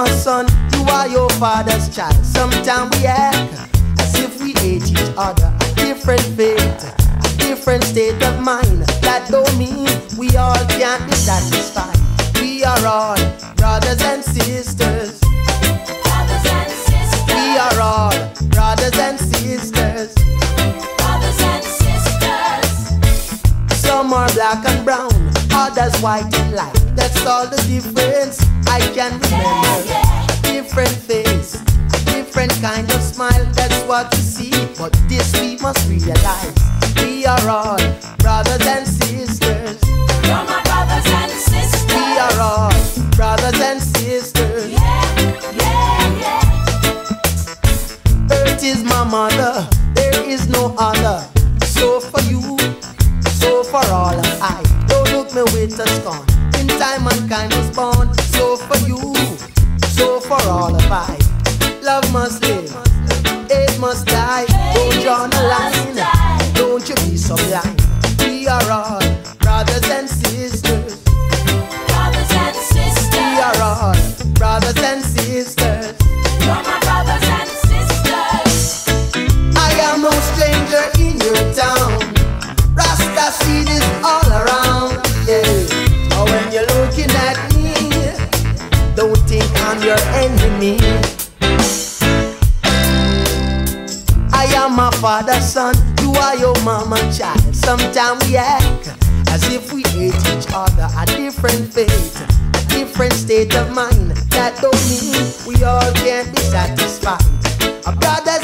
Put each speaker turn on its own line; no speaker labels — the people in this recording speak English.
my son, you are your father's child. Sometimes we act as if we hate each other. A different faith, a different state of mind. That don't mean we all can't be satisfied. We are all brothers and sisters.
Brothers and sisters.
We are all brothers and sisters.
Brothers and sisters.
Some are black and brown, others white and light. That's all the difference I can remember.
Yeah.
A different face, a different kind of smile. That's what we see, but this we must realize. We are all brothers and sisters.
You're my brothers and sisters.
We are all brothers and sisters.
Yeah, yeah, yeah.
Earth is my mother, there is no other. So for you, so for all of I. Don't look me with a scorn. In time mankind was born. So for you, so for all of I. Love must live, hate must die. Don't draw the line, don't you be so blind. We are all brothers and sisters.
Brothers and sisters.
We are all brothers and sisters.
You're my brothers and sisters.
I am no stranger in your town. Rasta seed is all around. Yeah. Oh, when you're looking at me, don't think I'm your enemy. I am my father's son, you are your mama's child. Sometimes we act as if we hate each other. A different faith, a different state of mind. That don't mean we all can't be satisfied. Our brothers